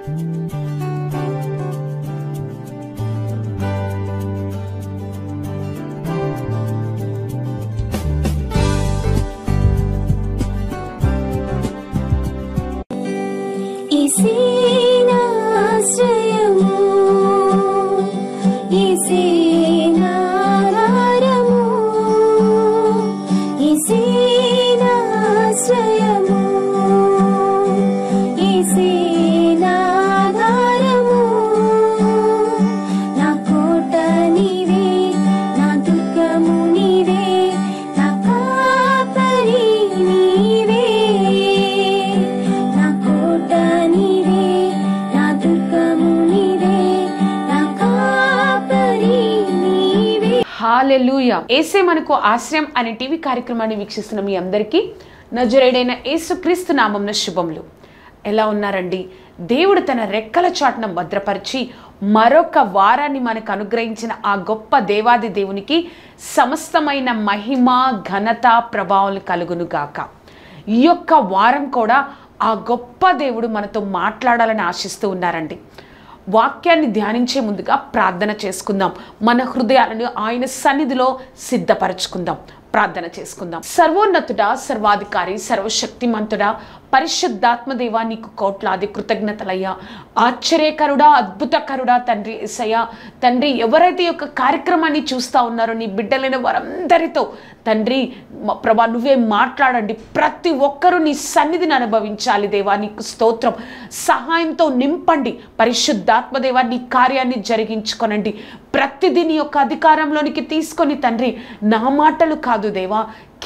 హల్లెలూయా. యేసే మనకు ఆశ్రయం అనే టీవీ కార్యక్రమాన్ని వీక్షిస్తున్న మీ అందరికీ నజరేయుడైన యేసుక్రీస్తు నామమున శుభములు. ఎలా ఉన్నారండి? దేవుడు తన రెక్కల చాటున భద్రపరిచి మరొక వారాన్ని మనకు అనుగ్రహించిన ఆ గొప్ప దేవాది దేవునికి సమస్తమైన మహిమ, ఘనత, ప్రభావాలు కలుగును గాక. ఈ యొక్క వారం కూడా ఆ గొప్ప దేవుడు మనతో మాట్లాడాలని ఆశిస్తూ ఉన్నారండి. వాక్యాన్ని ధ్యానించే ముందుగా ప్రార్థన చేసుకుందాం. మన హృదయాలను ఆయన సన్నిధిలో సిద్ధపరచుకుందాం. ప్రార్థన చేసుకుందాం. సర్వోన్నతుడా, సర్వాధికారి, సర్వశక్తిమంతుడా, పరిశుద్ధాత్మ దేవా, నీకు కోట్లాది కృతజ్ఞతలయ్యా. ఆశ్చర్యకరుడా, అద్భుతకరుడా తండ్రి యేసయ్యా. తండ్రి, ఎవరైతే ఈ యొక్క కార్యక్రమాన్ని చూస్తూ ఉన్నారో నీ బిడ్డలైన వారందరితో తండ్రి ప్రభా నువ్వే మాట్లాడండి. ప్రతి ఒక్కరూ నీ సన్నిధిని అనుభవించాలి దేవా. నీకు స్తోత్రం. సహాయంతో నింపండి పరిశుద్ధాత్మ దేవా. నీ కార్యాన్ని జరిగించుకొనండి. ప్రతిదీ నీ యొక్క అధికారంలోనికి తీసుకొని తండ్రి, నా మాటలు కాదు దేవా,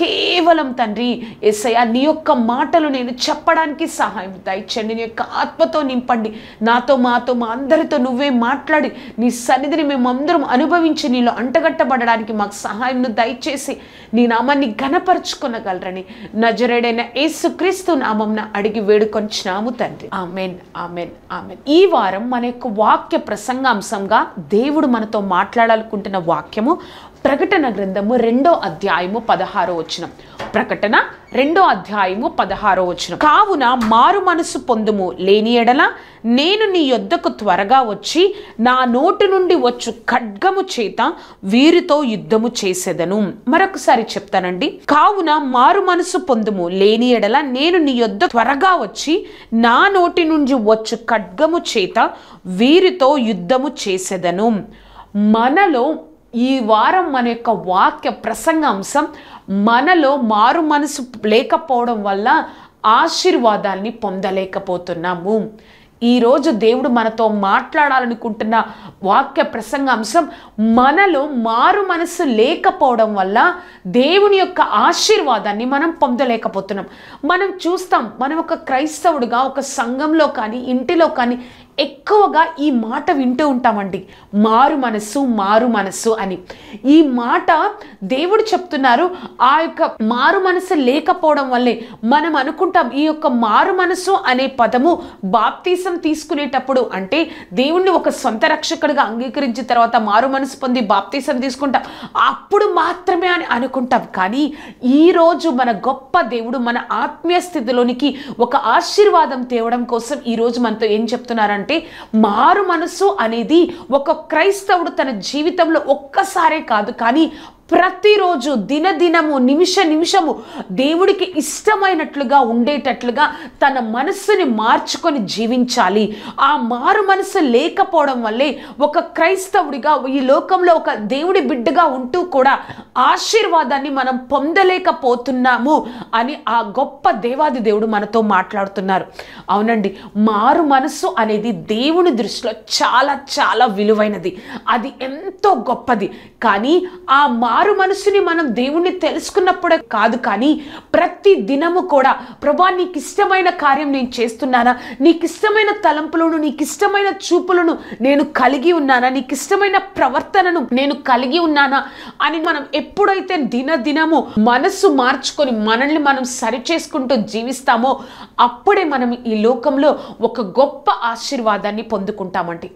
కేవలం తండ్రి యేసయ్యా నీ యొక్క మాటలు నేను చెప్పడానికి సహాయం దయచేయండి. నీ యొక్క ఆత్మతో నింపండి. నాతో, మాతో, మా అందరితో నువ్వే మాట్లాడి నీ సన్నిధిని మేమందరం అనుభవించి నీలో అంటగట్టబడడానికి మాకు సహాయంను దయచేసి నీ నామాన్ని ఘనపరుచుకొనగలరని నజరేయుడైన యేసుక్రీస్తు నామమున అడిగి వేడుకొంచున్నాము తండ్రి. ఆమేన్, ఆమేన్, ఆమేన్. ఈ వారం మన యొక్క వాక్య ప్రసంగాంశంగా దేవుడు మనతో మాట్లాడాలనుకుంటున్న వాక్యము ప్రకటన గ్రంథము 2వ అధ్యాయము 16వ వచనం. ప్రకటన 2వ అధ్యాయము 16వ వచనం. కావున మారు మనసు పొందుము, లేని ఎడల నేను నీ యొద్దకు త్వరగా వచ్చి నా నోటి నుండి వచ్చు ఖడ్గము చేత వీరితో యుద్ధము చేసేదను. మరొకసారి చెప్తానండి. కావున మారు మనసు పొందుము, లేని ఎడల నేను నీ యొద్ద త్వరగా వచ్చి నా నోటి నుండి వచ్చు ఖడ్గము చేత వీరితో యుద్ధము చేసేదను. మనలో ఈ వారం మన యొక్క వాక్య ప్రసంగాంశం, మనలో మారు మనసు లేకపోవడం వల్ల ఆశీర్వాదాల్ని పొందలేకపోతున్నాము. ఈరోజు దేవుడు మనతో మాట్లాడాలనుకుంటున్న వాక్య ప్రసంగాంశం, మనలో మారు మనసు లేకపోవడం వల్ల దేవుని యొక్క ఆశీర్వాదాన్ని మనం పొందలేకపోతున్నాం. మనం చూస్తాం, మనం ఒక క్రైస్తవుడిగా ఒక సంఘంలో కానీ ఇంటిలో కానీ ఎక్కువగా ఈ మాట వింటూ ఉంటామండి, మారు మనస్సు, మారు మనస్సు అని. ఈ మాట దేవుడు చెప్తున్నారు. ఆ యొక్క మారు మనసు లేకపోవడం వల్లే మనం అనుకుంటాం ఈ యొక్క మారు మనసు అనే పదము బాప్తీసం తీసుకునేటప్పుడు, అంటే దేవుణ్ణి ఒక సొంత రక్షకుడిగా అంగీకరించిన తర్వాత మారు మనసు పొంది బాప్తీసం తీసుకుంటాం, అప్పుడు మాత్రమే అని అనుకుంటాం. కానీ ఈరోజు మన గొప్ప దేవుడు మన ఆత్మీయ స్థితిలోనికి ఒక ఆశీర్వాదం తేవడం కోసం ఈరోజు మనతో ఏం చెప్తున్నారంటే, మారు మనసు అనేది ఒక క్రైస్తవుడు తన జీవితంలో ఒక్కసారే కాదు కానీ ప్రతిరోజు, దినదినము, నిమిష నిమిషము దేవుడికి ఇష్టమైనట్లుగా ఉండేటట్లుగా తన మనస్సుని మార్చుకొని జీవించాలి. ఆ మారు మనసు లేకపోవడం వల్లే ఒక క్రైస్తవుడిగా ఈ లోకంలో ఒక దేవుడి బిడ్డగా ఉంటూ కూడా ఆశీర్వాదాన్ని మనం పొందలేకపోతున్నాము అని ఆ గొప్ప దేవాది దేవుడు మనతో మాట్లాడుతున్నారు. అవునండి, మారు మనసు అనేది దేవుని దృష్టిలో చాలా చాలా విలువైనది. అది ఎంతో గొప్పది. కానీ ఆ మారు మనసుని మనం దేవుణ్ణి తెలుసుకున్నప్పుడే కాదు, కానీ ప్రతి దినము కూడా ప్రభా నీకు ఇష్టమైన కార్యం నేను చేస్తున్నానా, నీకు ఇష్టమైన తలంపులను, నీకు ఇష్టమైన చూపులను నేను కలిగి ఉన్నానా, నీకు ఇష్టమైన ప్రవర్తనను నేను కలిగి ఉన్నానా అని మనం ఎప్పుడైతే దినదినము మనసు మార్చుకొని మనల్ని మనం సరిచేసుకుంటూ జీవిస్తామో అప్పుడే మనం ఈ లోకంలో ఒక గొప్ప ఆశీర్వాదాన్ని పొందుకుంటామండి.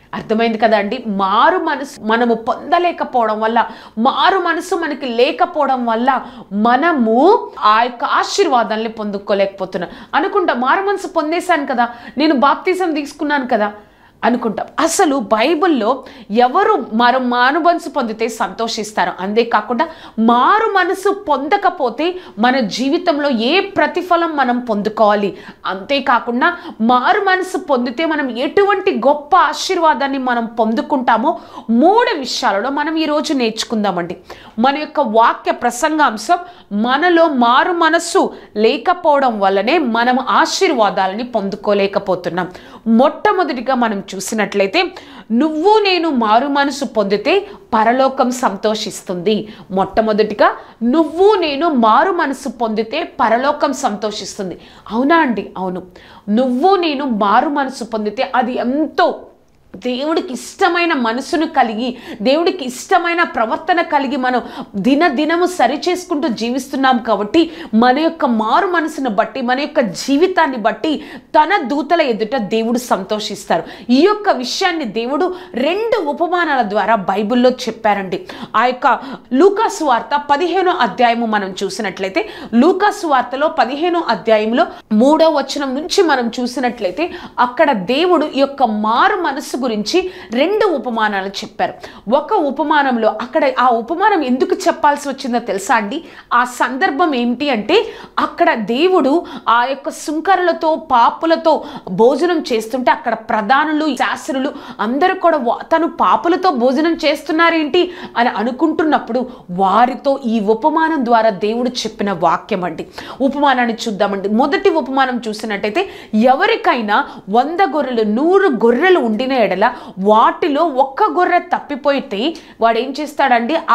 అర్థమైంది కదా అండి. మారు మనసు మనము పొందలేకపోవడం వల్ల, మారు మనసు మనకి లేకపోవడం వల్ల మనము ఆ యొక్క ఆశీర్వాదాన్ని పొందుకోలేకపోతున్నాం. అనుకుంటా మారు మనసు పొందేశాను కదా, నేను బాప్తిజం తీసుకున్నాను కదా అనుకుంటాం. అసలు బైబిల్లో ఎవరు మారు మనసు పొందితే సంతోషిస్తారు. అంతేకాకుండా మారు మనసు పొందకపోతే మన జీవితంలో ఏ ప్రతిఫలం మనం పొందుకోవాలి, అంతేకాకుండా మారు మనసు పొందితే మనం ఎటువంటి గొప్ప ఆశీర్వాదాన్ని మనం పొందుకుంటామో 3 విషయాలలో మనం ఈరోజు నేర్చుకుందామండి. మన యొక్క వాక్య ప్రసంగాంశం మనలో మారు మనస్సు లేకపోవడం వల్లనే మనం ఆశీర్వాదాలని పొందుకోలేకపోతున్నాం. మొట్టమొదటిగా మనం చూసినట్లయితే నువ్వు నేను మారు మనసు పొందితే పరలోకం సంతోషిస్తుంది. మొట్టమొదటిగా నువ్వు నేను మారు మనసు పొందితే పరలోకం సంతోషిస్తుంది. అవునా అండి? అవును. నువ్వు నేను మారు మనసు పొందితే అది ఎంతో దేవుడికి ఇష్టమైన మనసును కలిగి, దేవుడికి ఇష్టమైన ప్రవర్తన కలిగి మనం దినదినము సరిచేసుకుంటూ జీవిస్తున్నాం కాబట్టి మన యొక్క మారు మనసును బట్టి, మన యొక్క జీవితాన్ని బట్టి తన దూతల ఎదుట దేవుడు సంతోషిస్తారు. ఈ యొక్క విషయాన్ని దేవుడు 2 ఉపమానాల ద్వారా బైబిల్లో చెప్పారండి. ఆ యొక్క లూకా సువార్త 15వ అధ్యాయము మనం చూసినట్లయితే, లూకా సువార్తలో 15వ అధ్యాయంలో 3వ వచనం నుంచి మనం చూసినట్లయితే అక్కడ దేవుడు ఈ యొక్క మారు మనసు గురించి 2 ఉపమానాలు చెప్పారు. ఒక ఉపమానంలో అక్కడ ఆ ఉపమానం ఎందుకు చెప్పాల్సి వచ్చిందో తెలుసా అండి? ఆ సందర్భం ఏంటి అంటే అక్కడ దేవుడు ఆ యొక్క సుంకరులతో పాపులతో భోజనం చేస్తుంటే అక్కడ ప్రధానులు శాస్త్రులు అందరూ కూడా తను పాపులతో భోజనం చేస్తున్నారేంటి అని అనుకుంటున్నప్పుడు వారితో ఈ ఉపమానం ద్వారా దేవుడు చెప్పిన వాక్యం అండి. ఉపమానాన్ని చూద్దామండి. మొదటి ఉపమానం చూసినట్టయితే ఎవరికైనా 100 గొర్రెలు 100 గొర్రెలు ఉండిన ఎడల వాటిలో 1 గొర్రె తప్పిపోతే వాడు ఏం చేస్తాడండి? ఆ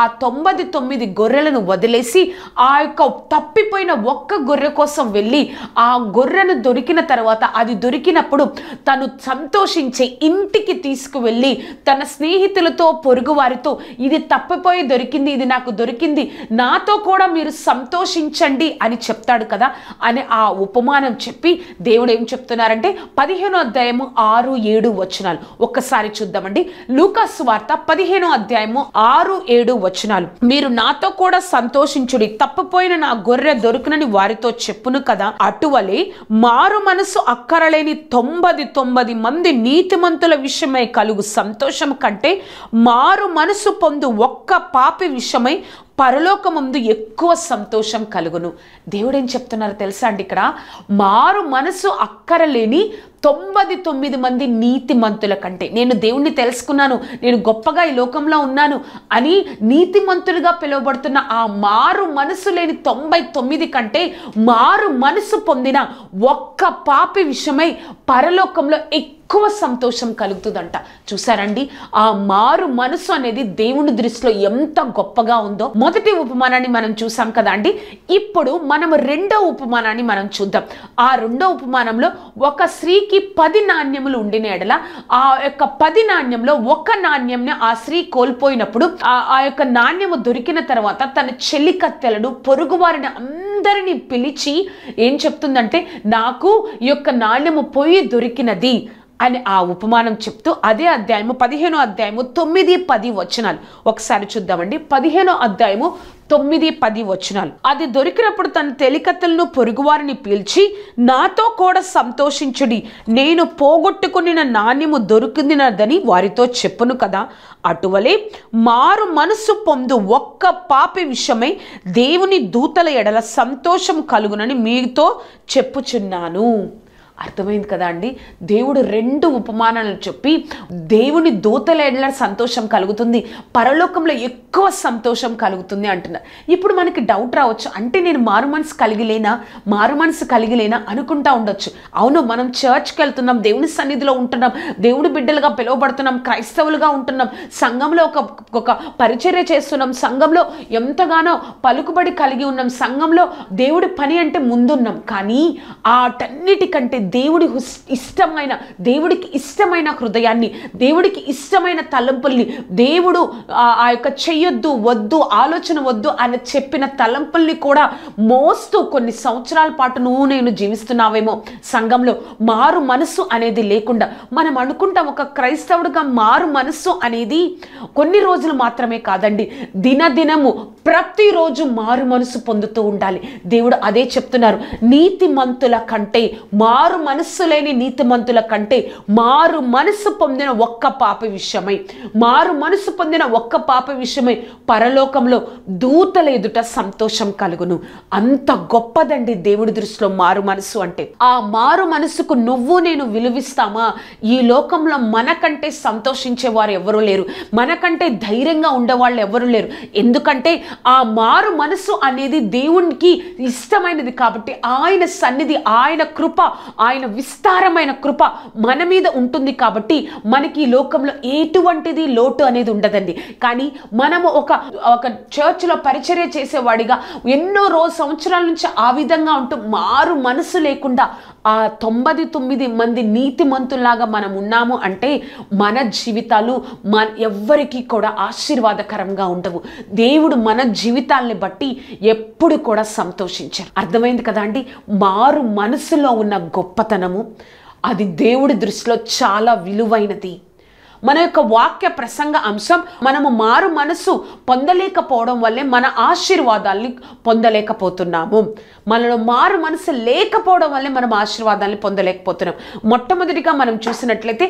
99 గొర్రెలను వదిలేసి ఆ యొక్క తప్పిపోయిన 1 గొర్రె కోసం వెళ్ళి ఆ గొర్రెను దొరికిన తర్వాత, అది దొరికినప్పుడు తను సంతోషించే ఇంటికి తీసుకువెళ్ళి తన స్నేహితులతో పొరుగు వారితో ఇది తప్పిపోయి దొరికింది, ఇది నాకు దొరికింది, నాతో కూడా మీరు సంతోషించండి అని చెప్తాడు కదా అని ఆ ఉపమానం చెప్పి దేవుడు ఏం చెప్తున్నారంటే 15వ అధ్యాయము 6-7 వచనాలు ఒక్కసారి చూద్దామండి. లూకా సువార్త 15వ అధ్యాయము 6-7 వచనాలు. మీరు నాతో కూడా సంతోషించుడి, తప్పిపోయిన నా గొర్రె దొరుకునని వారితో చెప్పును కదా, అటువలే మారు మనసు అక్కరలేని 99 మంది నీతిమంతుల విషయమై కలుగు సంతోషం కంటే మారు మనసు పొందు 1 పాపి విషయమై పరలోకమందు ఎక్కువ సంతోషం కలుగును. దేవుడు ఏం చెప్తున్నారు తెలుసా అండి? ఇక్కడ మారు మనసు అక్కరలేని 99 మంది నీతిమంతుల కంటే, నేను దేవుణ్ణి తెలుసుకున్నాను, నేను గొప్పగా ఈ లోకంలో ఉన్నాను అని నీతిమంతులుగా పిలువబడుతున్న ఆ మారు మనసు లేని 99 కంటే మారు మనసు పొందిన 1 పాపి విషయమై పరలోకంలో ఎక్కువ సంతోషం కలుగుతుందంట. చూసారండి? ఆ మారు మనసు అనేది దేవుని దృష్టిలో ఎంత గొప్పగా ఉందో. మొదటి ఉపమానాన్ని మనం చూసాం కదా అండి. ఇప్పుడు మనం 2వ ఉపమానాన్ని మనం చూద్దాం. ఆ 2వ ఉపమానంలో ఒక స్త్రీకి 10 నాణ్యములు ఉండిన ఎడల ఆ యొక్క 10 నాణ్యంలో 1 నాణ్యంని ఆ స్త్రీ కోల్పోయినప్పుడు ఆ యొక్క నాణ్యము దొరికిన తర్వాత తన చెల్లికత్తెలను పొరుగు వారిని అందరినీ పిలిచి ఏం చెప్తుందంటే, నాకు ఈ యొక్క నాణ్యము పోయి దొరికినది అని ఆ ఉపమానం చెప్తూ అదే అధ్యాయము 15వ అధ్యాయము 9-10 వచనాలు ఒకసారి చూద్దామండి. 15వ అధ్యాయము 9-10 వచనాలు. అది దొరికినప్పుడు తన తెలికత్తెలను పొరుగువారిని పిలిచి నాతో కూడా సంతోషించుడి, నేను పోగొట్టుకున్న నాణ్యము దొరికినదని వారితో చెప్పును కదా, అటువలే మారు మనసు పొందు 1 పాపి విషయమై దేవుని దూతల ఎడల సంతోషం కలుగునని మీతో చెప్పుచున్నాను. అర్థమైంది కదా అండి? దేవుడు 2 ఉపమానాలను చెప్పి దేవుని దూతల ఎడల సంతోషం కలుగుతుంది, పరలోకంలో ఎక్కువ సంతోషం కలుగుతుంది అంటున్నారు. ఇప్పుడు మనకి డౌట్ రావచ్చు, అంటే నేను మారు మనసు కలిగిలేనా అనుకుంటా ఉండొచ్చు. అవును, మనం చర్చ్కి వెళ్తున్నాం, దేవుని సన్నిధిలో ఉంటున్నాం, దేవుడి బిడ్డలుగా పిలువబడుతున్నాం, క్రైస్తవులుగా ఉంటున్నాం, సంఘంలో ఒక పరిచర్య చేస్తున్నాం, సంఘంలో ఎంతగానో పలుకుబడి కలిగి ఉన్నాం, సంఘంలో దేవుడి పని అంటే ముందున్నాం. కానీ ఆటన్నిటికంటే దేవుడికి ఇష్టమైన హృదయాన్ని, దేవుడికి ఇష్టమైన తలంపుల్ని, దేవుడు ఆ యొక్క చెయ్యొద్దు, వద్దు, ఆలోచన వద్దు అని చెప్పిన తలంపుల్ని కూడా మోస్తూ కొన్ని సంవత్సరాల పాటు నేను జీవిస్తున్నావేమో. సంఘంలో మారు మనస్సు అనేది లేకుండా మనం అనుకుంటాం ఒక క్రైస్తవుడిగా మారు మనస్సు అనేది కొన్ని రోజులు మాత్రమే కాదండి, దినదినము ప్రతిరోజు మారు మనసు పొందుతూ ఉండాలి. దేవుడు అదే చెప్తున్నారు, నీతిమంతుల కంటే, మారు మనస్సు లేని నీతిమంతుల కంటే మారు మనసు పొందిన ఒక్క పాప విషయమై పరలోకంలో దూతల ఎదుట సంతోషం కలుగును. అంత గొప్పదండి దేవుడి దృష్టిలో మారు మనసు అంటే. ఆ మారు మనసుకు నువ్వు నేను విలువిస్తామా? ఈ లోకంలో మనకంటే సంతోషించే వారు ఎవరూ లేరు, మనకంటే ధైర్యంగా ఉండేవాళ్ళు ఎవరు లేరు. ఎందుకంటే ఆ మారు మనసు అనేది దేవునికి ఇష్టమైనది కాబట్టి ఆయన సన్నిధి, ఆయన కృప, ఆయన విస్తారమైన కృప మన మీద ఉంటుంది కాబట్టి మనకి ఈ లోకంలో ఎటువంటిది లోటు అనేది ఉండదండి. కానీ మనము ఒక చర్చ్లో పరిచర్య చేసేవాడిగా ఎన్నో సంవత్సరాల నుంచి ఆ విధంగా ఉంటూ మారు మనసు లేకుండా ఆ 99 మంది నీతిమంతుల్లాగా మనం ఉన్నాము అంటే మన జీవితాలు ఎవ్వరికీ కూడా ఆశీర్వాదకరంగా ఉండవు. దేవుడు మన జీవితాలని బట్టి ఎప్పుడు కూడా సంతోషించారు. అర్థమైంది కదా అండి? మారు మనసులో ఉన్న గొప్పతనము అది దేవుడి దృష్టిలో చాలా విలువైనది. మన యొక్క వాక్య ప్రసంగ అంశం, మనము మారు మనసు పొందలేకపోవడం వల్లే మన ఆశీర్వాదాల్ని పొందలేకపోతున్నాము. మనలో మారు మనసు లేకపోవడం వల్లే మనం ఆశీర్వాదాన్ని పొందలేకపోతున్నాం. మొట్టమొదటిగా మనం చూసినట్లయితే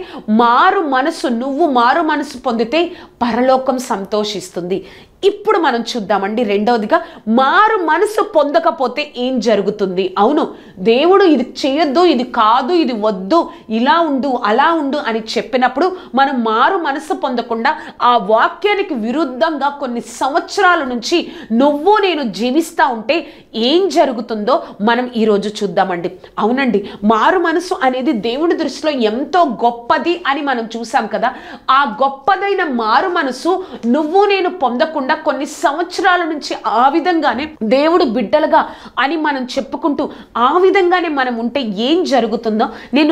నువ్వు మారు మనసు పొందితే పరలోకం సంతోషిస్తుంది. ఇప్పుడు మనం చూద్దామండి రెండవదిగా, మారు మనసు పొందకపోతే ఏం జరుగుతుంది? అవును, దేవుడు ఇది చేయొద్దు, ఇది కాదు, ఇది వద్దు, ఇలా ఉండు, అలా ఉండు అని చెప్పినప్పుడు మనం మారు మనసు పొందకుండా ఆ వాక్యానికి విరుద్ధంగా కొన్ని సంవత్సరాల నుంచి నువ్వు నేను జీవిస్తూ ఉంటే ఏం జరుగుతుందో మనం ఈరోజు చూద్దామండి. అవునండి, మారు మనసు అనేది దేవుడి దృష్టిలో ఎంతో గొప్పది అని మనం చూసాం కదా. ఆ గొప్పదైన మారు మనసు నువ్వు నేను పొందకుండా కొన్ని సంవత్సరాల నుంచి ఆ విధంగానే దేవుడు బిడ్డలుగా అని మనం చెప్పుకుంటూ ఆ విధంగానే మనం ఉంటే ఏం జరుగుతుందో నేను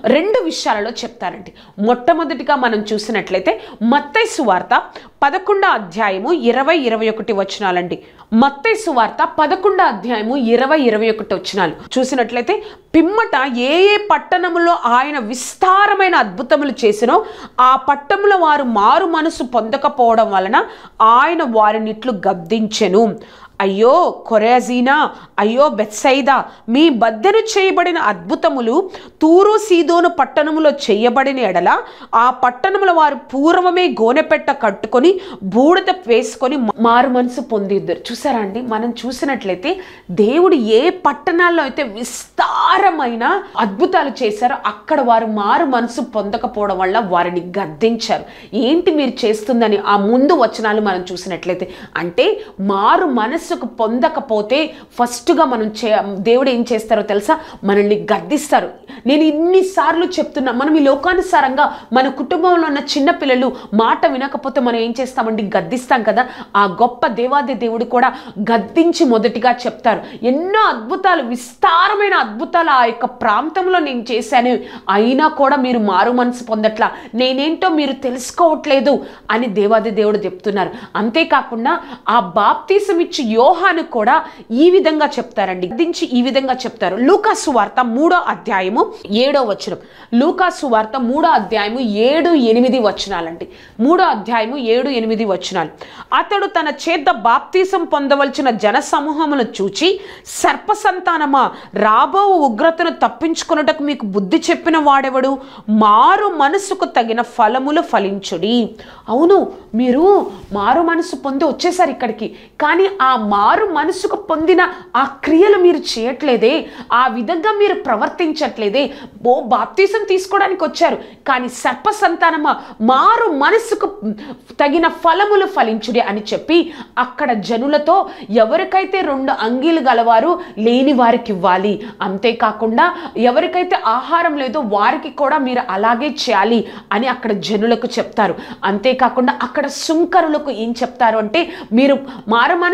2 విషయాలలో చెప్తానండి. మొట్టమొదటిగా మనం చూసినట్లయితే మత్తయి సువార్త 11వ అధ్యాయము 20-21 వచనాలండి. మత్తయి సువార్త 11వ అధ్యాయము 20-21 వచనాలు చూసినట్లయితే, పిమ్మట ఏ పట్టణములో ఆయన విస్తారమైన అద్భుతములు చేసినో ఆ పట్టణముల వారు మారు మనసు పొందకపోవడం వలన ఆయన వారినిట్లు గద్దించెను. అయ్యో కొరాజీనా, అయ్యో బెత్సైదా, మీ బద్దెను చేయబడిన అద్భుతములు తూరు సీదోను పట్టణములో చేయబడిన ఎడల ఆ పట్టణముల వారు పూర్వమే గోనెపెట్ట కట్టుకొని బూడిద వేసుకొని మారు మనసు పొందిద్దరు. చూసారా అండి? మనం చూసినట్లయితే దేవుడు ఏ పట్టణాల్లో అయితే విస్తారమైన అద్భుతాలు చేశారో అక్కడ వారు మారు మనసు పొందకపోవడం వల్ల వారిని గద్దించారు. ఏంటి మీరు చేస్తుందని ఆ ముందు వచనాలు మనం చూసినట్లయితే, అంటే మారు మనసు పొందకపోతే ఫస్ట్గా దేవుడు ఏం చేస్తారో తెలుసా? మనల్ని గద్దిస్తారు. నేను ఇన్నిసార్లు చెప్తున్నా, మనం ఈ లోకానుసారంగా మన కుటుంబంలో ఉన్న చిన్న పిల్లలు మాట వినకపోతే మనం ఏం చేస్తామండి? గద్దిస్తాం కదా. ఆ గొప్ప దేవాది దేవుడు కూడా గద్దించి మొదటిగా చెప్తారు, ఎన్నో అద్భుతాలు, విస్తారమైన అద్భుతాలు ఆ యొక్క ప్రాంతంలో నేను చేశాను, అయినా కూడా మీరు మారు మనసు పొందట్లా, నేనేంటో మీరు తెలుసుకోవట్లేదు అని దేవాది దేవుడు చెప్తున్నారు. అంతేకాకుండా ఆ బాప్తీసం ఇచ్చి యోహాను కూడా ఈ విధంగా చెప్తారండి, గద్దించి ఈ విధంగా చెప్తారు. లూకాసు వార్త 3వ అధ్యాయము 7వ వచనం. లూకాసు వార్త 3వ అధ్యాయము 7-8 వచనాలండి. 3వ అధ్యాయము 7-8 వచనాలు. అతడు తన చేత బాప్తీసం పొందవలసిన జన సమూహమును చూచి, సర్ప సంతానమా, రాబో ఉగ్రతను తప్పించుకొనుటకు మీకు బుద్ధి చెప్పిన వాడెవడు? మారు మనసుకు తగిన ఫలములు ఫలించుడి. అవును, మీరు మారు మనసు పొంది వచ్చేసారు ఇక్కడికి, కానీ ఆ మారు మనసుకు పొందిన ఆ క్రియలు మీరు చేయట్లేదే, ఆ విధంగా మీరు ప్రవర్తించట్లేదే. బాప్తీసం తీసుకోవడానికి వచ్చారు, కానీ సర్ప సంతానమా, మారు మనసుకు తగిన ఫలములు ఫలించుడి అని చెప్పి అక్కడ జనులతో ఎవరికైతే 2 అంగీలు గలవారు లేని వారికి ఇవ్వాలి, అంతేకాకుండా ఎవరికైతే ఆహారం లేదో వారికి కూడా మీరు అలాగే చేయాలి అని అక్కడ జనులకు చెప్తారు. అంతేకాకుండా అక్కడ సుంకరులకు ఏం చెప్తారు అంటే, మీరు మారు మనసుకు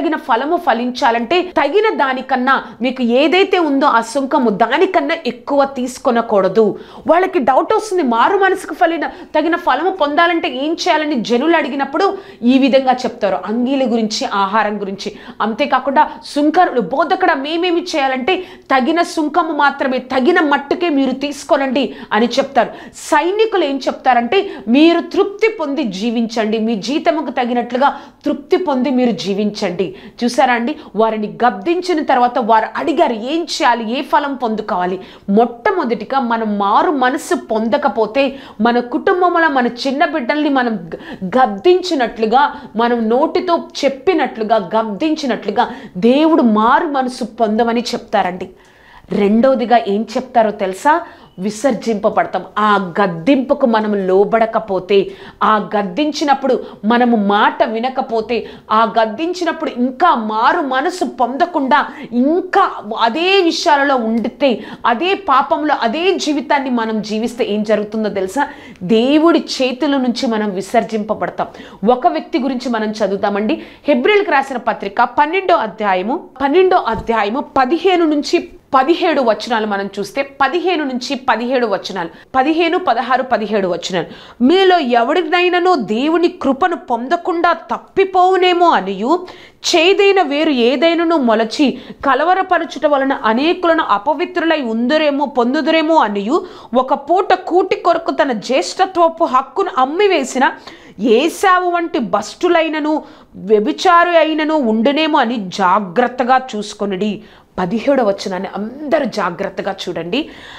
తగిన ఫలము ఫలించాలంటే తగిన దానికన్నా మీకు ఏదైతే ఉందో ఆ సుంకము దానికన్నా ఎక్కువ తీసుకొనకూడదు. వాళ్ళకి డౌట్ వస్తుంది, మారు మనసుకు తగిన ఫలము పొందాలంటే ఏం చేయాలని జనులు అడిగినప్పుడు ఈ విధంగా చెప్తారు, అంగీల గురించి, ఆహారం గురించి. అంతేకాకుండా సుంకరులు, బోధకుడా మేమేమి చేయాలంటే తగిన సుంకము మాత్రమే, తగిన మట్టుకే మీరు తీసుకోనండి అని చెప్తారు. సైనికులు ఏం చెప్తారంటే మీరు తృప్తి పొంది జీవించండి, మీ జీతముకు తగినట్లుగా తృప్తి పొంది మీరు జీవించండి. చూసారా అండి, వారిని గద్దించిన తర్వాత వారు అడిగారు ఏం చేయాలి, ఏ ఫలం పొందుకోవాలి. మొట్టమొదటిగా మనం మారు మనసు పొందకపోతే మన కుటుంబంలో మన చిన్న బిడ్డల్ని మనం గద్దించినట్లుగా, మనం నోటితో చెప్పినట్లుగా, గద్దించినట్లుగా దేవుడు మారు మనసు పొందమని చెప్తారండి. రెండవదిగా ఏం చెప్తారో తెలుసా, విసర్జింపబడతాం. ఆ గద్దింపుకు మనము లోబడకపోతే, ఆ గద్దించినప్పుడు మనము మాట వినకపోతే, ఆ గద్దించినప్పుడు ఇంకా మారు మనసు పొందకుండా ఇంకా అదే విషయాలలో ఉండితే, అదే పాపంలో అదే జీవితాన్ని మనం జీవిస్తే ఏం జరుగుతుందో తెలుసా, దేవుడి చేతుల నుంచి మనం విసర్జింపబడతాం. ఒక వ్యక్తి గురించి మనం చదువుతామండి. హెబ్రీయులకు రాసిన పత్రిక 12వ అధ్యాయము 15 నుంచి 17 వచనాలు మనం చూస్తే, 15 నుంచి 17 వచనాలు, 15, 16, 17 వచనాలు. మీలో ఎవరినైనానో దేవుని కృపను పొందకుండా తప్పిపోవునేమో అనియు, చేదైన వేరు ఏదైనాను మొలచి కలవరపరచుట వలన అనేకులను అపవిత్రులై పొందుదురేమో అనియు, ఒక పూట కూటి కొరకు తన జ్యేష్ఠత్వపు హక్కును అమ్మివేసిన ఏశావు వంటి భ్రష్టులైనను వ్యభిచారు అయినను ఉండునేమో అని జాగ్రత్తగా చూసుకొనుడి. 17వ వచనాన్ని అందరూ జాగ్రత్తగా చూడండి.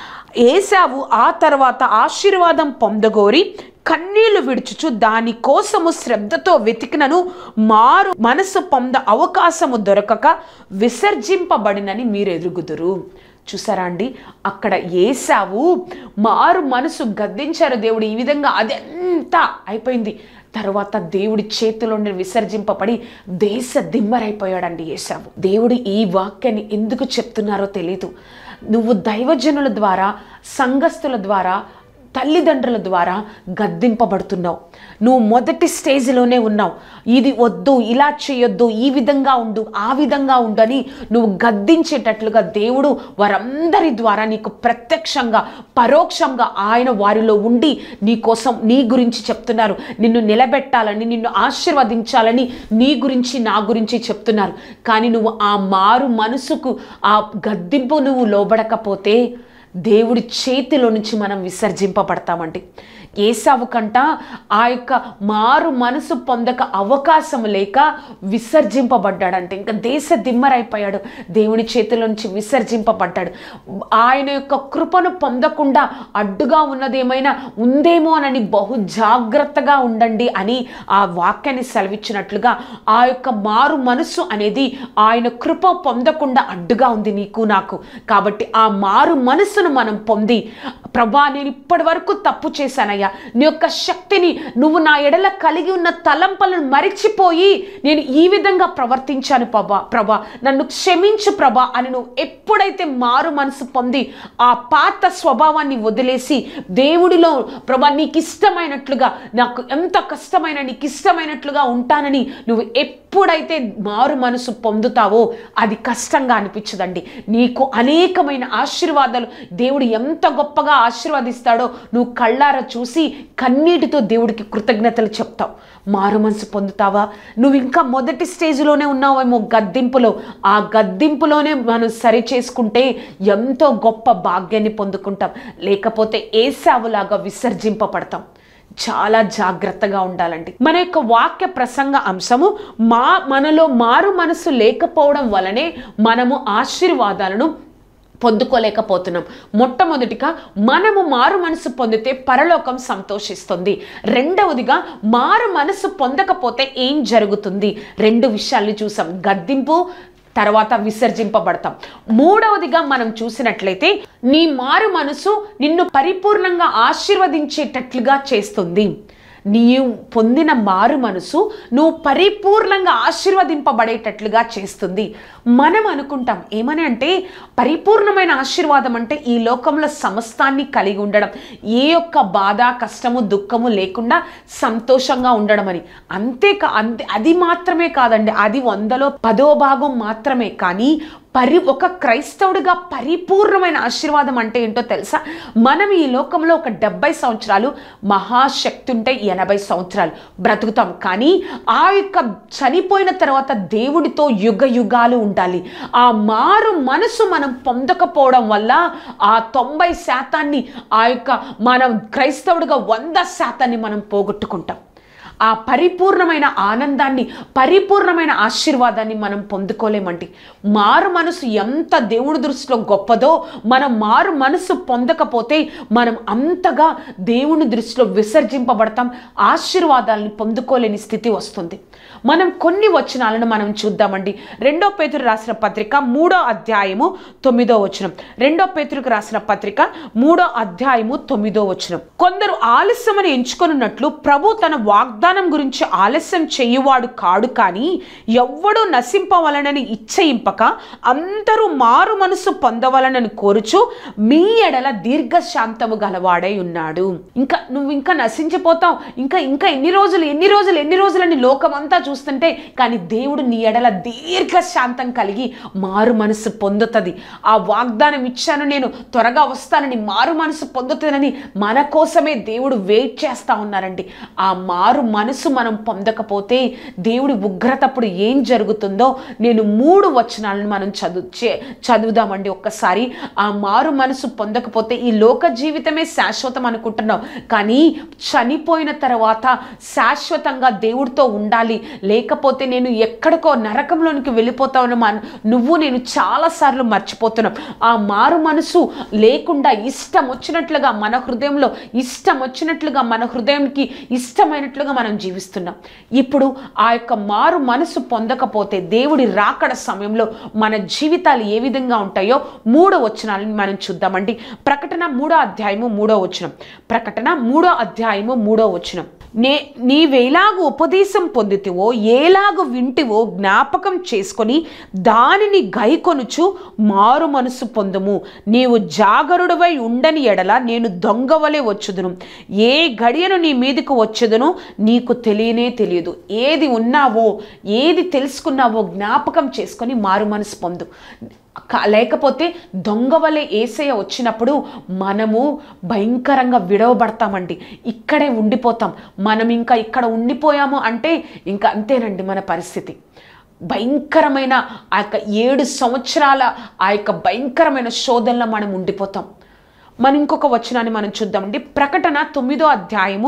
ఏశావు ఆ తర్వాత ఆశీర్వాదం పొందగోరి కన్నీళ్లు విడుచుచు దానికోసము శ్రద్ధతో వెతికినను మారు మనసు పొంద అవకాశము దొరకక విసర్జింపబడినని మీరు ఎరుగుదురు. చూసారా అండి, అక్కడ ఏశావు మారు మనసు గద్దించారు దేవుడు, ఈ విధంగా అదంతా అయిపోయింది. తర్వాత దేవుడి చేతిలో విసర్జింపబడి దేశ దిమ్మరైపోయాడండి ఏశావు. దేవుడు ఈ వాక్యాన్ని ఎందుకు చెప్తున్నారో తెలీదు. నువ్వు దైవజనుల ద్వారా, సంఘస్థుల ద్వారా, తల్లిదండ్రుల ద్వారా గద్దింపబడుతున్నావు. నువ్వు మొదటి స్టేజ్లోనే ఉన్నావు. ఇది వద్దు, ఇలా చేయొద్దు, ఈ విధంగా ఉండు, ఆ విధంగా ఉండని నువ్వు గద్దించేటట్లుగా దేవుడు వారందరి ద్వారా నీకు ప్రత్యక్షంగా, పరోక్షంగా ఆయన వారిలో ఉండి నీ కోసం, నీ గురించి చెప్తున్నారు. నిన్ను నిలబెట్టాలని, నిన్ను ఆశీర్వదించాలని నీ గురించి, నా గురించి చెప్తున్నారు. కానీ నువ్వు ఆ మారు మనసుకు, ఆ గద్దింపు నువ్వు లోబడకపోతే దేవుడి చేతిలో నుంచి మనం విసర్జింపబడతామండి. ఏశావు కంట ఆ యొక్క మారు మనసు పొందక అవకాశం లేక విసర్జింపబడ్డాడంటే, ఇంకా దేశ దిమ్మరైపోయాడు. దేవుని చేతిలో నుంచి విసర్జింపబడ్డాడు. ఆయన యొక్క కృపను పొందకుండా అడ్డుగా ఉన్నదేమైనా ఉందేమో అని బహు జాగ్రత్తగా ఉండండి అని ఆ వాక్యాన్ని సెలవిచ్చినట్లుగా, ఆ యొక్క మారు మనసు అనేది ఆయన కృప పొందకుండా అడ్డుగా ఉంది నీకు, నాకు. కాబట్టి ఆ మారు మనసును మనం పొంది, ప్రభా నేను ఇప్పటి వరకు తప్పు చేశానయ్యా, నీ యొక్క శక్తిని, నువ్వు నా ఎడల కలిగి ఉన్న తలంపులను మరిచిపోయి నేను ఈ విధంగా ప్రవర్తించాను ప్రభా, నన్ను క్షమించు ప్రభా అని నువ్వు ఎప్పుడైతే మారు మనసు పొంది ఆ పాత స్వభావాన్ని వదిలేసి దేవుడిలో ప్రభా నీకు ఇష్టమైనట్లుగా, నాకు ఎంత కష్టమైన నీకు ఇష్టమైనట్లుగా ఉంటానని నువ్వు ఎప్పుడైతే మారు మనసు పొందుతావో అది కష్టంగా అనిపించదండి. నీకు అనేకమైన ఆశీర్వాదాలు దేవుడు ఎంత గొప్పగా ఆశీర్వదిస్తాడో నువ్వు కళ్ళారా చూసి కన్నీటితో దేవుడికి కృతజ్ఞతలు చెప్తావు. మారు మనసు పొందుతావా? నువ్వు ఇంకా మొదటి స్టేజ్లోనే ఉన్నావేమో గద్దింపులో. ఆ గద్దింపులోనే మనం సరి చేసుకుంటే ఎంతో గొప్ప భాగ్యాన్ని పొందుకుంటాం. లేకపోతే ఏశావులాగా విసర్జింపబడతాం. చాలా జాగ్రత్తగా ఉండాలండి. మన యొక్క వాక్య ప్రసంగ అంశము మనలో మారు మనసు లేకపోవడం వలనే మనము ఆశీర్వాదాలను పొందుకోలేకపోతున్నాం. మొట్టమొదటిగా మనము మారు మనసు పొందితే పరలోకం సంతోషిస్తుంది. రెండవదిగా మారు మనసు పొందకపోతే ఏం జరుగుతుంది? 2 విషయాల్ని చూసాం. గద్దింపు, తర్వాత విసర్జింపబడతాం. మూడవదిగా మనం చూసినట్లయితే నీ మారు మనసు నిన్ను పరిపూర్ణంగా ఆశీర్వదించేటట్లుగా చేస్తుంది. నీవు పొందిన మారు మనసు నువ్వు పరిపూర్ణంగా ఆశీర్వదింపబడేటట్లుగా చేస్తుంది. మనం అనుకుంటాం ఏమని అంటే, పరిపూర్ణమైన ఆశీర్వాదం అంటే ఈ లోకంలో సమస్తాన్ని కలిగి ఉండడం, ఏ ఒక్క బాధ కష్టము దుఃఖము లేకుండా సంతోషంగా ఉండడం అని. అది మాత్రమే కాదండి, అది 100లో 10వ భాగం మాత్రమే. కానీ ఒక క్రైస్తవుడిగా పరిపూర్ణమైన ఆశీర్వాదం అంటే ఏంటో తెలుసా? మనం ఈ లోకంలో ఒక 70 సంవత్సరాలు, మహాశక్తి ఉంటే 80 సంవత్సరాలు బ్రతుకుతాం. కానీ ఆ యొక్క చనిపోయిన తర్వాత దేవుడితో యుగ యుగాలు ఉండాలి. ఆ మారు మనసు మనం పొందకపోవడం వల్ల ఆ 90% ఆ యొక్క మనం క్రైస్తవుడిగా 100% మనం పోగొట్టుకుంటాం. ఆ పరిపూర్ణమైన ఆనందాన్ని, పరిపూర్ణమైన ఆశీర్వాదాన్ని మనం పొందుకోలేమండి. మారు మనసు ఎంత దేవుడి దృష్టిలో గొప్పదో, మనం మారు మనసు పొందకపోతే మనం అంతగా దేవుని దృష్టిలో విసర్జింపబడతాం, ఆశీర్వాదాలను పొందుకోలేని స్థితి వస్తుంది. మనం కొన్ని వచనాలను మనం చూద్దామండి. 2 పేతురు రాసిన పత్రిక 3వ అధ్యాయము 9వ వచనం. 2 పేతురుకు రాసిన పత్రిక 3వ అధ్యాయము 9వ వచనం. కొందరు ఆలస్యమని ఎంచుకొనున్నట్లు ప్రభు తన వాగ్దానం గురించి ఆలస్యం చేయువాడు కాడు, కానీ ఎవ్వడూ నశింపవలనని ఇచ్చయింపక అందరూ మారు మనసు పొందవలనని కోరుచు మీ ఎడల దీర్ఘశాంతము గలవాడై ఉన్నాడు. నువ్వు ఇంకా నశించిపోతావు, ఇంకా ఎన్ని రోజులని లోకమంతా చూస్తుంటే, కానీ దేవుడు నీ ఎడల దీర్ఘశాంతం కలిగి మారు మనసు పొందుతుంది. ఆ వాగ్దానం ఇచ్చాను, నేను త్వరగా వస్తానని, మారు మనసు పొందుతుందని మన కోసమే దేవుడు వెయిట్ చేస్తా ఉన్నారండి. ఆ మారు మనసు మనం పొందకపోతే దేవుడి ఉగ్రతప్పుడు ఏం జరుగుతుందో నేను 3 వచనాలను మనం చదువుదామండి ఒక్కసారి. ఆ మారు మనసు పొందకపోతే ఈ లోక జీవితమే శాశ్వతం అనుకుంటున్నాం, కానీ చనిపోయిన తర్వాత శాశ్వతంగా దేవుడితో ఉండాలి, లేకపోతే నేను ఎక్కడికో నరకంలోనికి వెళ్ళిపోతాను నేను చాలాసార్లు మర్చిపోతున్నాం. ఆ మారు మనసు లేకుండా ఇష్టం వచ్చినట్లుగా మన హృదయంలో మన హృదయానికి ఇష్టమైనట్లుగా మనం జీవిస్తున్నాం. ఇప్పుడు ఆ యొక్క మారు మనసు పొందకపోతే దేవుడి రాకడ సమయంలో మన జీవితాలు ఏ విధంగా ఉంటాయో 3 వచనాలను మనం చూద్దామండి. ప్రకటన 3వ అధ్యాయము 3వ వచనం. ప్రకటన 3వ అధ్యాయము 3వ వచనం. నీవేలాగు ఉపదేశం పొందితివో, ఏలాగు వింటివో జ్ఞాపకం చేసుకొని దానిని గైకొనుచు మారు మనసు పొందుము. నీవు జాగరుడవై ఉండని ఎడల నేను దొంగవలే వచ్చుదును, ఏ గడియను నీ మీదకు వచ్చుదును నీకు తెలియదు. ఏది ఉన్నావో, ఏది తెలుసుకున్నావో జ్ఞాపకం చేసుకొని మారు మనసు పొందు. లేకపోతే దొంగవలే యేసయ్య వచ్చినప్పుడు మనము భయంకరంగా విడవబడతామండి, ఇక్కడే ఉండిపోతాం. మనం ఇంకా ఇక్కడ ఉండిపోయాము అంటే ఇంకా అంతేనండి మన పరిస్థితి. భయంకరమైన ఆ యొక్క 7 సంవత్సరాల ఆ యొక్క భయంకరమైన శోధనలో మనం ఉండిపోతాం. మనం ఇంకొక వచనాన్ని మనం చూద్దామండి. ప్రకటన 9వ అధ్యాయము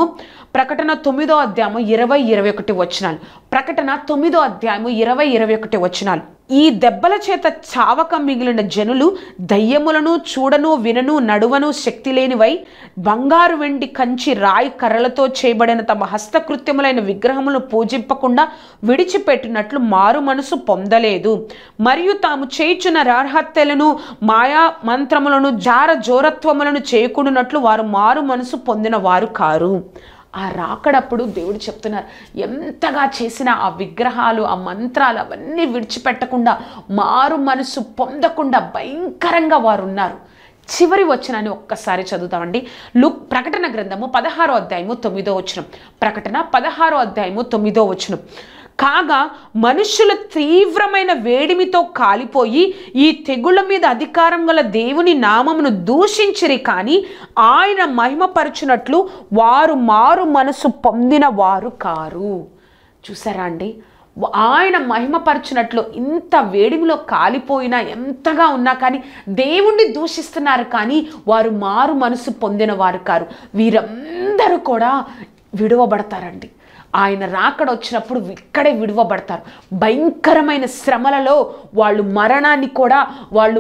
20-21 వచనాలు. ప్రకటన 9వ అధ్యాయము 20-21 వచనాలు. ఈ దెబ్బల చేత చావక మిగిలిన జనులు దయ్యములను చూడను వినను నడువను శక్తి లేనివై బంగారు వెండి కంచి రాయి కర్రలతో చేయబడిన తమ హస్తకృత్యములైన విగ్రహములను పూజింపకుండా విడిచిపెట్టినట్లు మారు మనసు పొందలేదు, మరియు తాము చేయుచున్న రాహత్యలను మాయా మంత్రములను జోరత్వములను చేయకుండానట్లు వారు మారు మనసు పొందిన వారు కారు. ఆ రాకడప్పుడు దేవుడు చెప్తున్నారు, ఎంతగా చేసిన ఆ విగ్రహాలు, ఆ మంత్రాలు అవన్నీ విడిచిపెట్టకుండా మారు మనసు పొందకుండా భయంకరంగా వారు ఉన్నారు. చివరి వచనాన్ని ఒక్కసారి చదువుతామండి. ప్రకటన గ్రంథము 16వ అధ్యాయము 9వ వచనం. ప్రకటన 16వ అధ్యాయము 9వ వచనం. కాగా మనుషుల తీవ్రమైన వేడిమితో కాలిపోయి ఈ తెగుళ్ళ మీద అధికారం గల దేవుని నామమును దూషించిరి, కానీ ఆయన మహిమపరచునట్లు వారు మారు మనసు పొందిన వారు కారు. చూసారా అండి, ఆయన మహిమపరచునట్లు ఇంత వేడిమిలో కాలిపోయినా ఎంతగా ఉన్నా కానీ దేవుణ్ణి దూషిస్తున్నారు, కానీ వారు మారు మనసు పొందిన వారు కారు. వీరందరూ కూడా విడువబడతారండి. ఆయన రాకడ వచ్చినప్పుడు ఇక్కడే విడువబడతారు. భయంకరమైన శ్రమలలో వాళ్ళు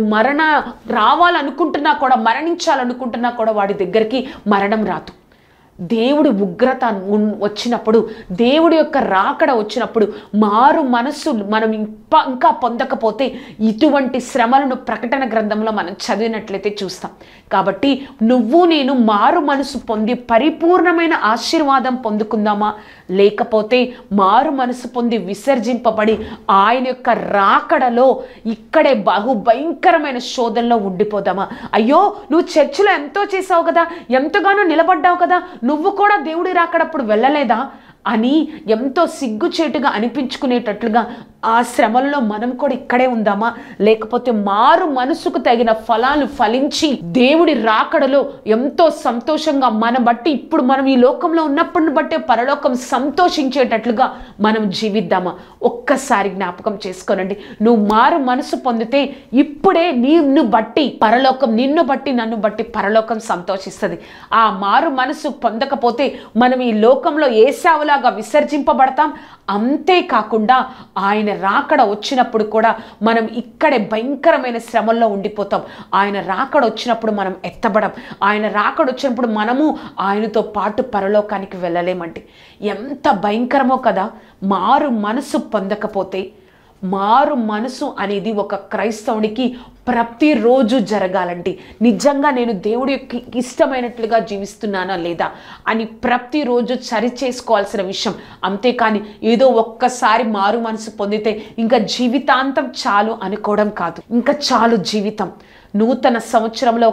రావాలనుకుంటున్నా కూడా, మరణించాలనుకుంటున్నా కూడా వాడి దగ్గరికి మరణం రాదు. దేవుడి ఉగ్రత వచ్చినప్పుడు, దేవుడి యొక్క రాకడ వచ్చినప్పుడు మారు మనస్సు మనం ఇంకా పొందకపోతే ఇటువంటి శ్రమలను ప్రకటన గ్రంథంలో మనం చదివినట్లయితే చూస్తాం. కాబట్టి నువ్వు నేను మారు మనసు పొంది పరిపూర్ణమైన ఆశీర్వాదం పొందుకుందామా, లేకపోతే మారు మనసు పొంది విసర్జింపబడి ఆయన యొక్క రాకడలో ఇక్కడే భయంకరమైన శోధనలో ఉండిపోదామా? అయ్యో, నువ్వు చర్చిలో ఎంతో చేసావు కదా, ఎంతగానో నిలబడ్డావు కదా, నువ్వు కూడా దేవుడి రాకడప్పుడు వెళ్ళలేదా అని ఎంతో సిగ్గుచేటుగా అనిపించుకునేటట్లుగా ఆ శ్రమల్లో మనం కూడా ఇక్కడే ఉందామా? లేకపోతే మారు మనసుకు తగిన ఫలాలు ఫలించి దేవుడి రాకడలో ఎంతో సంతోషంగా మన బట్టి ఇప్పుడు మనం ఈ లోకంలో ఉన్నప్పుడు బట్టే పరలోకం సంతోషించేటట్లుగా మనం జీవిద్దామా? ఒక్కసారి జ్ఞాపకం చేసుకోనండి. నువ్వు మారు మనసు పొందితే ఇప్పుడే నిన్ను బట్టి పరలోకం, నిన్ను బట్టి నన్ను బట్టి పరలోకం సంతోషిస్తుంది. ఆ మారు మనసు పొందకపోతే మనం ఈ లోకంలో ఏసావులాగా విసర్జింపబడతాం. అంతేకాకుండా ఆయన రాకడ వచ్చినప్పుడు కూడా మనం ఇక్కడే భయంకరమైన శ్రమల్లో ఉండిపోతాం. ఆయన రాకడ వచ్చినప్పుడు మనం ఎత్తబడం. ఆయన రాకడ వచ్చినప్పుడు మనము ఆయనతో పాటు పరలోకానికి వెళ్ళలేమండి. ఎంత భయంకరమో కదా మారు మనసు పొందకపోతే. మారు మనసు అనేది ఒక క్రైస్తవునికి ప్రతిరోజు జరగాలండి. నిజంగా నేను దేవుడి యొక్క ఇష్టమైనట్లుగా జీవిస్తున్నానా లేదా అని ప్రతిరోజు సరి చేసుకోవాల్సిన విషయం. అంతేకాని ఏదో ఒక్కసారి మారు మనసు పొందితే ఇంకా జీవితాంతం చాలు అనుకోవడం కాదు. ఇంకా చాలు జీవితం. నూతన సంవత్సరంలో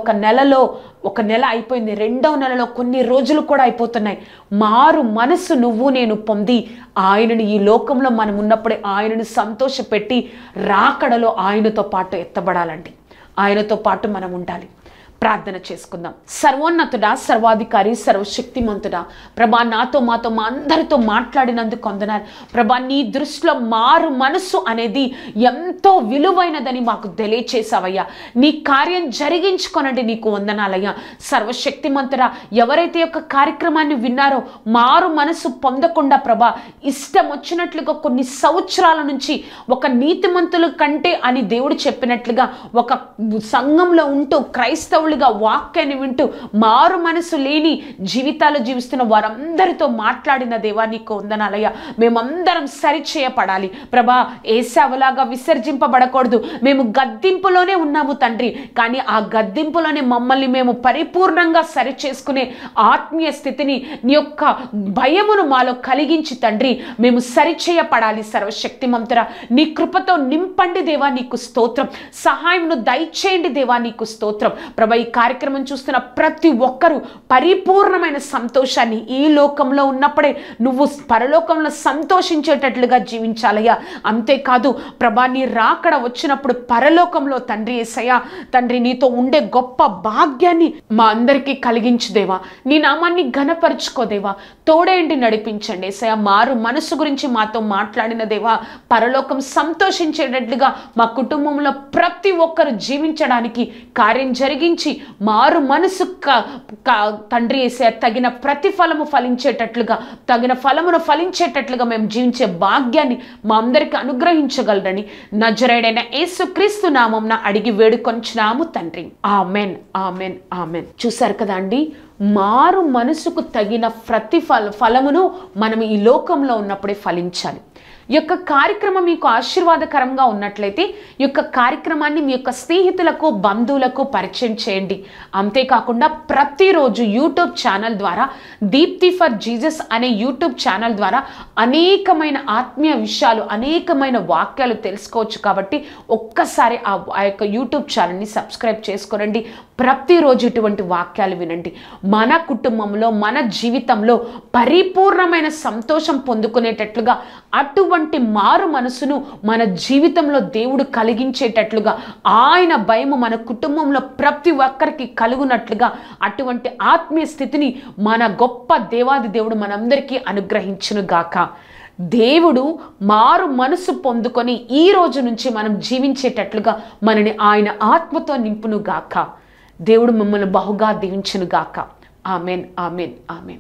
ఒక నెల అయిపోయింది, రెండవ నెలలో కొన్ని రోజులు కూడా అయిపోతున్నాయి. మారు మనసు నువ్వు నేను పొంది ఆయనని ఈ లోకంలో మనం ఉన్నప్పుడే ఆయనను సంతోషపెట్టి రాకడలో ఆయనతో పాటు ఎత్తబడాలండి. ఆయనతో పాటు మనం ఉండాలి. ప్రార్థన చేసుకుందాం. సర్వోన్నతుడా, సర్వాధికారి, సర్వశక్తిమంతుడా, ప్రభా నాతో మాతో మా అందరితో మాట్లాడినందుకు వందనాలు. ప్రభా నీ దృష్టిలో మారు మనస్సు అనేది ఎంతో విలువైనదని మాకు తెలియచేసావయ్యా. నీ కార్యం జరిగించుకోనండి, నీకు వందనాలయ్యా. సర్వశక్తిమంతుడా, ఎవరైతే యొక్క కార్యక్రమాన్ని విన్నారో మారు మనసు పొందకుండా ప్రభా ఇష్టం వచ్చినట్లుగా కొన్ని సంవత్సరాల నుంచి ఒక నీతిమంతుల కంటే అని దేవుడు చెప్పినట్లుగా ఒక సంఘంలో ఉంటూ క్రైస్తవులు వాక్యాన్ని వింటూ మారు మనసు లేని జీవితాలు జీవిస్తున్న వారందరితో మాట్లాడిన దేవా నీకు వందనాలయ్యా. మేమందరం సరిచేయపడాలి ప్రభా. ఏసావులాగా విసర్జింపబడకూడదు. మేము గద్దింపులోనే ఉన్నాము తండ్రి, కానీ ఆ గద్దింపులోనే మమ్మల్ని మేము పరిపూర్ణంగా సరి చేసుకునే ఆత్మీయ స్థితిని నీ యొక్క భయమును మాలో కలిగించి తండ్రి మేము సరిచేయపడాలి. సర్వశక్తిమంతురా, నీ కృపతో నింపండి దేవా, నీకు స్తోత్రం. సహాయమును దయచేయండి దేవా, నీకు స్తోత్రం. ప్రభా, ఈ కార్యక్రమం చూస్తున్న ప్రతి ఒక్కరూ పరిపూర్ణమైన సంతోషాన్ని ఈ లోకంలో ఉన్నప్పుడే నువ్వు పరలోకంలో సంతోషించేటట్లుగా జీవించాలయ్యా. అంతేకాదు ప్రభా, నీ రాకడ వచ్చినప్పుడు పరలోకంలో తండ్రి యేసయ్యా, తండ్రి నీతో ఉండే గొప్ప భాగ్యాన్ని మా అందరికీ కలిగించుదేవా. నీ నామాన్ని ఘనపరుచుకోదేవా. తోడేంటి నడిపించండి యేసయ్యా. మారు మనసు గురించి మాతో మాట్లాడిన దేవా, పరలోకం సంతోషించేటట్లుగా మా కుటుంబంలో ప్రతి ఒక్కరు జీవించడానికి కార్యం జరిగించి మారు మనసు తండ్రి యేసయ్యా తగిన ప్రతిఫలము ఫలించేటట్లుగా, తగిన ఫలమును ఫలించేటట్లుగా మేము జీవించే భాగ్యాన్ని మా అందరికీ అనుగ్రహించగలరని నజరేయుడైన యేసుక్రీస్తు నామమున అడిగి వేడుకొంచున్నాము తండ్రి. Amen, amen, amen. చూశారు కదా అండి, మారు మనసుకు తగిన ఫలమును మనం ఈ లోకంలో ఉన్నప్పుడే ఫలించాలి. ఈ యొక్క కార్యక్రమం మీకు ఆశీర్వాదకరంగా ఉన్నట్లయితే ఈ యొక్క కార్యక్రమాన్ని మీ యొక్క స్నేహితులకు, బంధువులకు పరిచయం చేయండి. అంతేకాకుండా ప్రతిరోజు యూట్యూబ్ ఛానల్ ద్వారా, దీప్తి ఫర్ జీసస్ అనే యూట్యూబ్ ఛానల్ ద్వారా అనేకమైన ఆత్మీయ విషయాలు, అనేకమైన వాక్యాలు తెలుసుకోవచ్చు. కాబట్టి ఒక్కసారి ఆ యొక్క యూట్యూబ్ ఛానల్ని సబ్స్క్రైబ్ చేసుకోనండి. ప్రతిరోజు ఇటువంటి వాక్యాలు వినండి. మన కుటుంబంలో, మన జీవితంలో పరిపూర్ణమైన సంతోషం పొందుకునేటట్లుగా, అటువంటి మారు మనసును మన జీవితంలో దేవుడు కలిగించేటట్లుగా, ఆయన భయము మన కుటుంబంలో ప్రతి ఒక్కరికి కలుగునట్లుగా, అటువంటి ఆత్మీయ స్థితిని మన గొప్ప దేవాది దేవుడు మనందరికీ అనుగ్రహించును గాక. దేవుడు మారు మనసు పొందుకొని ఈ రోజు నుంచి మనం జీవించేటట్లుగా మనని ఆయన ఆత్మతో నింపును గాక. దేవుడు మిమ్మల్ని బహుగా దీవించును గాక. Amen, amen, amen.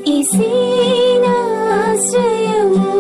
ఈసీనాశ్రయము